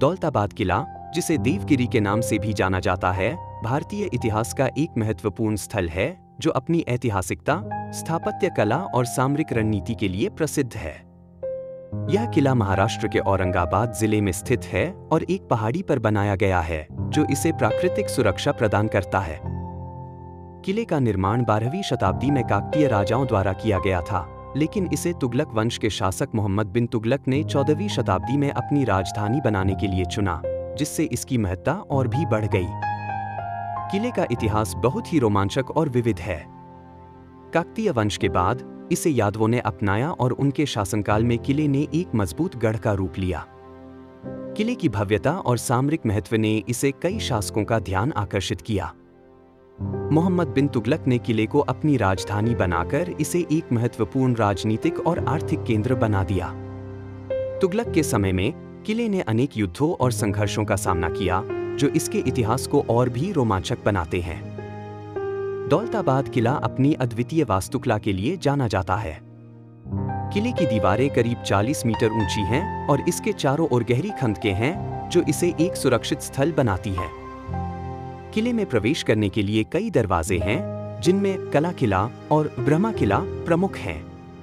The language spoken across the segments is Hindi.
दौलताबाद किला, जिसे देवगिरी के नाम से भी जाना जाता है, भारतीय इतिहास का एक महत्वपूर्ण स्थल है जो अपनी ऐतिहासिकता, स्थापत्य कला और सामरिक रणनीति के लिए प्रसिद्ध है। यह किला महाराष्ट्र के औरंगाबाद जिले में स्थित है और एक पहाड़ी पर बनाया गया है जो इसे प्राकृतिक सुरक्षा प्रदान करता है। किले का निर्माण 12वीं शताब्दी में काकतीय राजाओं द्वारा किया गया था, लेकिन इसे तुगलक वंश के शासक मोहम्मद बिन तुगलक ने 14वीं शताब्दी में अपनी राजधानी बनाने के लिए चुना, जिससे इसकी महत्ता और भी बढ़ गई। किले का इतिहास बहुत ही रोमांचक और विविध है। काकतीय वंश के बाद इसे यादवों ने अपनाया और उनके शासनकाल में किले ने एक मजबूत गढ़ का रूप लिया। किले की भव्यता और सामरिक महत्व ने इसे कई शासकों का ध्यान आकर्षित किया। मोहम्मद बिन तुगलक ने किले को अपनी राजधानी बनाकर इसे एक महत्वपूर्ण राजनीतिक और आर्थिक केंद्र बना दिया। तुगलक के समय में किले ने अनेक युद्धों और संघर्षों का सामना किया, जो इसके इतिहास को और भी रोमांचक बनाते हैं। दौलताबाद किला अपनी अद्वितीय वास्तुकला के लिए जाना जाता है। किले की दीवारें करीब 40 मीटर ऊंची हैं और इसके चारों ओर गहरी खंदकें हैं, जो इसे एक सुरक्षित स्थल बनाती है। किले में प्रवेश करने के लिए कई दरवाजे हैं, जिनमें कला किला और ब्रह्मा किला प्रमुख हैं।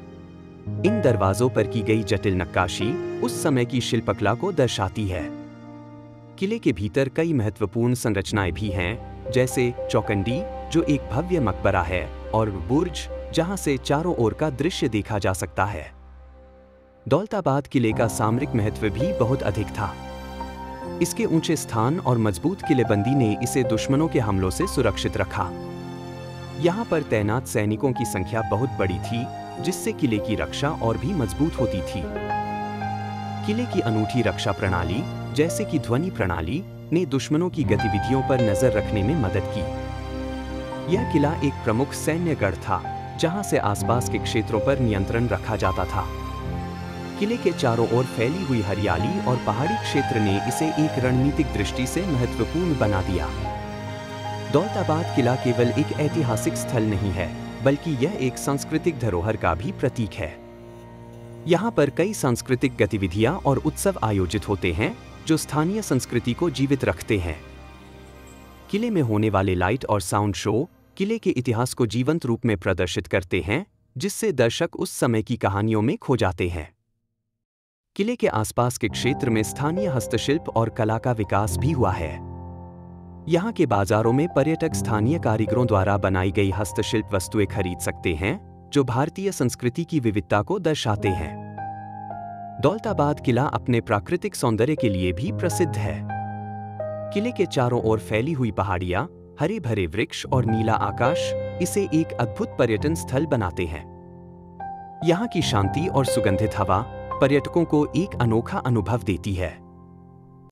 इन दरवाजों पर की गई जटिल नक्काशी उस समय की शिल्पकला को दर्शाती है। किले के भीतर कई महत्वपूर्ण संरचनाएं भी हैं, जैसे चौकंडी, जो एक भव्य मकबरा है, और बुर्ज, जहां से चारों ओर का दृश्य देखा जा सकता है। दौलताबाद किले का सामरिक महत्व भी बहुत अधिक था। इसके ऊंचे स्थान और मजबूत किलेबंदी ने इसे दुश्मनों के हमलों से सुरक्षित रखा। यहाँ पर तैनात सैनिकों की संख्या बहुत बड़ी थी, जिससे किले की रक्षा और भी मजबूत होती थी। किले की अनूठी रक्षा प्रणाली, जैसे कि ध्वनि प्रणाली, ने दुश्मनों की गतिविधियों पर नजर रखने में मदद की। यह किला एक प्रमुख सैन्य गढ़ था, जहां से आसपास के क्षेत्रों पर नियंत्रण रखा जाता था। किले के चारों ओर फैली हुई हरियाली और पहाड़ी क्षेत्र ने इसे एक रणनीतिक दृष्टि से महत्वपूर्ण बना दिया। दौलताबाद किला केवल एक ऐतिहासिक स्थल नहीं है, बल्कि यह एक सांस्कृतिक धरोहर का भी प्रतीक है। यहाँ पर कई सांस्कृतिक गतिविधियाँ और उत्सव आयोजित होते हैं, जो स्थानीय संस्कृति को जीवित रखते हैं। किले में होने वाले लाइट और साउंड शो किले के इतिहास को जीवंत रूप में प्रदर्शित करते हैं, जिससे दर्शक उस समय की कहानियों में खो जाते हैं। किले के आसपास के क्षेत्र में स्थानीय हस्तशिल्प और कला का विकास भी हुआ है। यहाँ के बाजारों में पर्यटक स्थानीय कारीगरों द्वारा बनाई गई हस्तशिल्प वस्तुएं खरीद सकते हैं, जो भारतीय संस्कृति की विविधता को दर्शाते हैं। दौलताबाद किला अपने प्राकृतिक सौंदर्य के लिए भी प्रसिद्ध है। किले के चारों ओर फैली हुई पहाड़ियाँ, हरे भरे वृक्ष और नीला आकाश इसे एक अद्भुत पर्यटन स्थल बनाते हैं। यहाँ की शांति और सुगंधित हवा पर्यटकों को एक अनोखा अनुभव देती है।